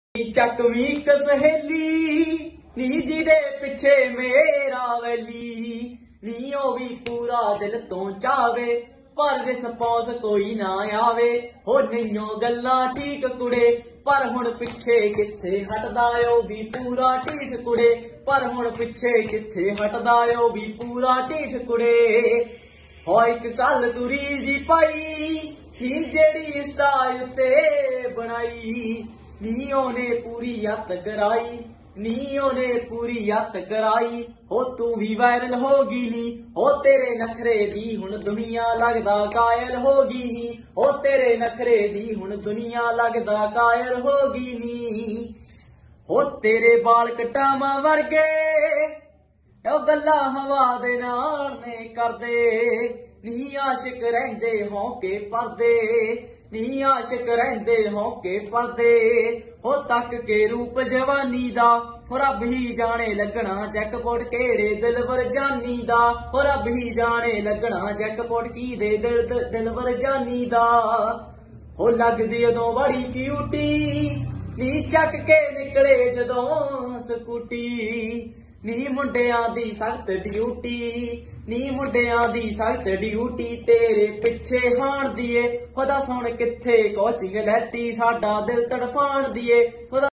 ਚੱਕਵੀਂ ਇੱਕ ਸਹੇਲੀ ਨੀ ਜਿਹਦੇ ਪਿੱਛੇ ਮੇਰਾ ਵੈਲੀ ਨੀ ਉਹ ਵੀ ਪੂਰਾ ਦਿਲ ਤੋਂ ਚਾਵੇ ਪਰ ਰਿਸਪੌਂਸ ਕੋਈ ਨਾ ਆਵੇ ਹੋ ਨਹੀਂਓ ਗੱਲਾਂ ਠੀਕ ਕੁੜੇ ਪਰ ਹੁਣ ਪਿੱਛੇ ਕਿੱਥੇ ਹਟਦਾ ਉਹ ਵੀ ਪੂਰਾ ਢੀਠ ਕੁੜੇ ਪਰ ਹੁਣ ਪਿੱਛੇ ਕਿੱਥੇ ਹਟਦਾ ਉਹ ਵੀ ਪੂਰਾ ਢੀਠ ਕੁੜੇ ਹੋ ਇੱਕ ਗੱਲ ਤੁਰੀ ਜੀ ਪਾਈ ਨੀ ਜਿਹੜੀ ਇੰਸਟਾ ਉੱਤੇ ਬਣਾਈ ਨੀ ਉਹਨੇ ਪੂਰੀ ਹੱਤ ਕਰਾਈ ਨੀ ਉਹਨੇ ਪੂਰੀ ਹੱਤ ਕਰਾਈ ਹੋ ਤੂੰ ਵੀ ਵਾਇਰਲ ਹੋ ਗਈ ਨੀ ਹੋ ਤੇਰੇ ਨਖਰੇ ਦੀ ਹੁਣ ਦੁਨੀਆ ਲੱਗਦਾ ਕਾਇਲ ਹੋ ਗਈ ਨੀ ਹੋ ਤੇਰੇ ਨਖਰੇ ਦੀ ਹੁਣ ਦੁਨੀਆ ਲੱਗਦਾ ਕਾਇਲ ਹੋ ਗਈ ਨੀ ਹੋ ਤੇਰੇ ਬਾਲ ਕਟਾਵਾਂ ਵਰਗੇ ਉਹ ਗੱਲਾਂ ਹਵਾ ਦੇ ਨਾਲ ਨੇ ਕਰਦੇ ਨੀ ਆਸ਼ਿਕ ਰਹਿੰਦੇ ਹੌਕੇ ਪਰਦੇ ਨੀ ਆਸ਼ਿਕ ਰਹਿੰਦੇ ਹੌਕੇ ਪਰਦੇ ਹੋ ਤੱਕ ਕੇ ਰੂਪ ਜਵਾਨੀ ਦਾ ਹੋ ਰੱਬ ਹੀ ਜਾਣੇ ਲੱਗਣਾ ਜੈਕਪੋਟ ਕਿਹੜੇ ਦਿਲਵਰ ਜਾਨੀ ਦਾ ਹੋ ਰੱਬ ਹੀ ਜਾਣੇ ਲੱਗਣਾ ਜੈਕਪੋਟ ਕੀ ਦੇ ਦਿਲਵਰ ਜਾਨੀ ਦਾ ਹੋ ਲੱਗਦੀ ਉਦੋਂ ਬੜੀ ਕਿਊਟੀ ਨੀ ਚੱਕ ਕੇ ਨਿਕਲੇ ਜਦੋਂ ਸਕੂਟੀ ਨੀ ਮੁੰਡਿਆਂ ਦੀ ਸਖਤ ਡਿਊਟੀ ਨੀ ਮੁੰਡਿਆਂ ਦੀ ਸਖਤ ਡਿਊਟੀ ਤੇਰੇ ਪਿੱਛੇ ਹਾਣ ਦੀਏ ਖੁਦਾ ਸੁਣ ਕਿੱਥੇ ਕੋਚਿੰਗ ਲੈਤੀ ਸਾਡਾ ਦਿਲ ਤੜਫਾਣ ਦੀਏ